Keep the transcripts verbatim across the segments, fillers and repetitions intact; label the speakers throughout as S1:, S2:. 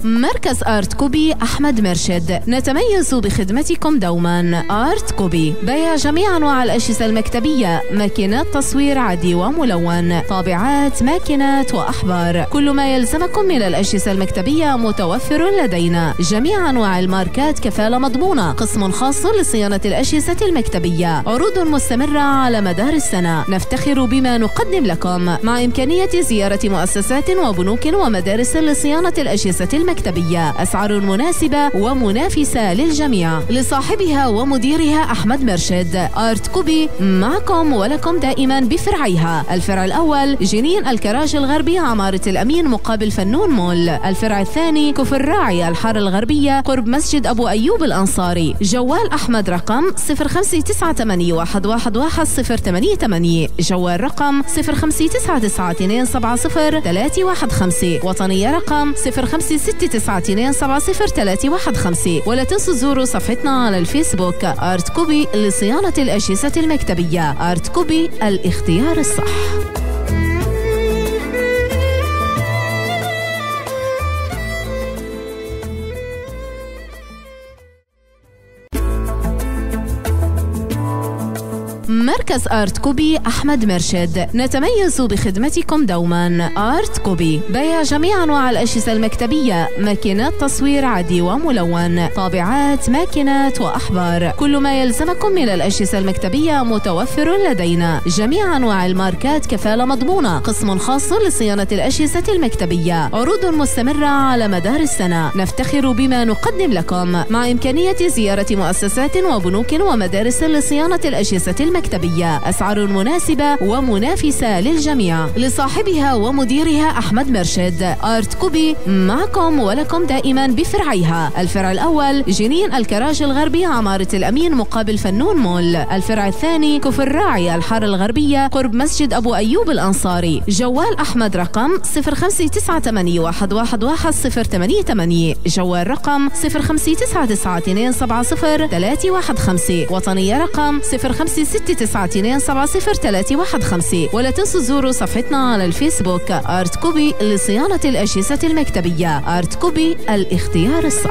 S1: مركز آرت كوبي أحمد مرشد، نتميز بخدمتكم دوما. آرت كوبي بيع جميع أنواع الأجهزة المكتبية، ماكينات تصوير عادي وملون، طابعات، ماكينات وأحبار. كل ما يلزمكم من الأجهزة المكتبية متوفر لدينا. جميع أنواع الماركات، كفالة مضمونة، قسم خاص لصيانة الأجهزة المكتبية، عروض مستمرة على مدار السنة. نفتخر بما نقدم لكم، مع إمكانية زيارة مؤسسات وبنوك ومدارس لصيانة الأجهزة المكتبية. أسعار مناسبة ومنافسة للجميع. لصاحبها ومديرها أحمد مرشد. آرت كوبي معكم ولكم دائما بفرعيها. الفرع الأول جنين الكراج الغربي، عمارة الأمين مقابل فنون مول. الفرع الثاني كفر راعي، الحارة الغربية قرب مسجد أبو أيوب الأنصاري. جوال أحمد رقم صفر خمسة تسعة ثمانية واحد واحد واحد صفر ثمانية ثمانية، جوال رقم صفر خمسة تسعة تسعة اثنين سبعة صفر ثلاثة واحد خمسة، وطنية رقم صفر خمسة ستة تسعة اثنين سبعة صفر ثلاثة واحد خمسة. ولا تنسوا تزوروا صفحتنا على الفيسبوك آرت كوبي لصيانة الأجهزة المكتبية. آرت كوبي، الاختيار الصح. مركز آرت كوبي أحمد مرشد، نتميز بخدمتكم دوما. آرت كوبي بيع جميع أنواع الأجهزة المكتبية، ماكينات تصوير عادي وملون، طابعات، ماكينات وأحبار. كل ما يلزمكم من الأجهزة المكتبية متوفر لدينا. جميع أنواع الماركات، كفالة مضمونة، قسم خاص لصيانة الأجهزة المكتبية، عروض مستمرة على مدار السنة. نفتخر بما نقدم لكم، مع إمكانية زيارة مؤسسات وبنوك ومدارس لصيانة الأجهزة المكتبية. أسعار مناسبة ومنافسة للجميع. لصاحبها ومديرها أحمد مرشد. آرت كوبي معكم ولكم دائما بفرعيها. الفرع الأول جنين الكراج الغربي، عمارة الأمين مقابل فنون مول. الفرع الثاني كفر راعي، الحارة الغربية قرب مسجد أبو أيوب الأنصاري. جوال أحمد رقم صفر خمسة تسعة ثمانية واحد واحد واحد صفر ثمانية ثمانية، جوال رقم صفر خمسة تسعة تسعة اثنين سبعة صفر ثلاثة واحد خمسة، وطنية رقم صفر خمسة ستة تسعة اثنين سبعة صفر ثلاثة واحد خمسة. ولا تنسوا تزوروا صفحتنا على الفيسبوك آرت كوبي لصيانة الأجهزة المكتبية. آرت كوبي، الاختيار الصح.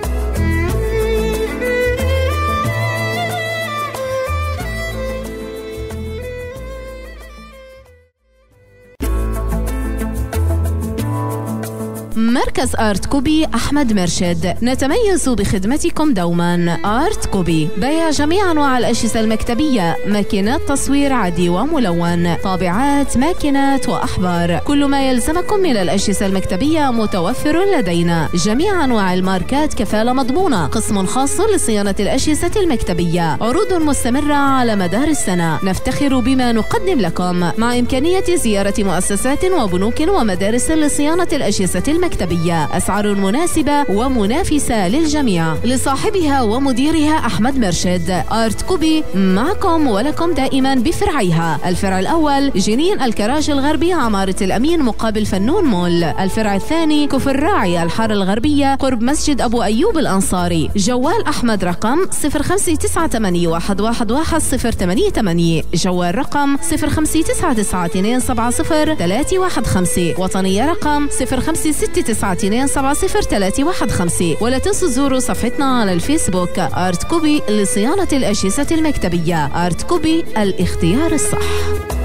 S1: مركز آرت كوبي أحمد مرشد، نتميز بخدمتكم دوما. آرت كوبي بيع جميع أنواع الأجهزة المكتبية، ماكينات تصوير عادي وملون، طابعات، ماكينات وأحبار. كل ما يلزمكم من الأجهزة المكتبية متوفر لدينا. جميع أنواع الماركات، كفالة مضمونة، قسم خاص لصيانة الأجهزة المكتبية، عروض مستمرة على مدار السنة. نفتخر بما نقدم لكم، مع إمكانية زيارة مؤسسات وبنوك ومدارس لصيانة الأجهزة المكتبية. أسعار مناسبة ومنافسة للجميع. لصاحبها ومديرها أحمد مرشد. آرت كوبي معكم ولكم دائما بفرعيها. الفرع الأول جنين الكراج الغربي، عمارة الأمين مقابل فنون مول. الفرع الثاني كفر راعي، الحارة الغربية قرب مسجد أبو أيوب الأنصاري. جوال أحمد رقم صفر خمسة تسعة ثمانية واحد واحد واحد صفر ثمانية ثمانية، جوال رقم صفر خمسة تسعة تسعة اثنين سبعة صفر ثلاثة واحد خمسة، وطنية رقم صفر خمسة ستة تسعة اثنين سبعة صفر ثلاثة واحد خمسة. ولا تنسوا تزوروا صفحتنا على الفيسبوك آرت كوبي لصيانة الأجهزة المكتبية. آرت كوبي، الاختيار الصح.